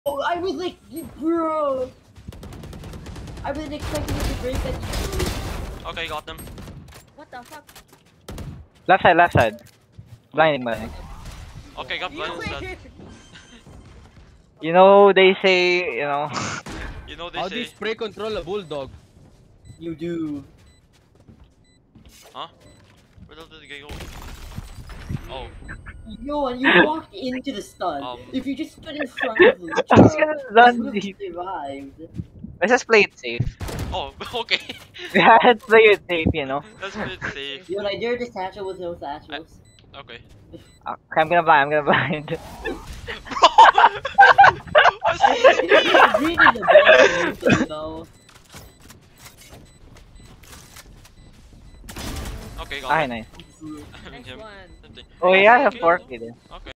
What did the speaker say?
Oh, I was like, bro. I wasn't expecting you to break that. Okay, got them. What the fuck? Left side. Blinding man. Okay, got blind instead. You know, they say, you know. You know they How do you say. spray control a bulldog? You do. Huh? Where the hell did the guy go? Oh. Yo, and you walked into the stun. If you just stood in front of the I was gonna you run would have deep. survived. Let's just play it safe. Oh, okay. Yeah, let's play it safe, you know. Let's play it safe. Yo, and I dared to satchel with no satchels. Okay. Okay, I'm gonna blind. Bro! Green is the best solution, though. Okay, got Ah, it. nice. Next one. Oh yeah, Okay. 40 then. Okay.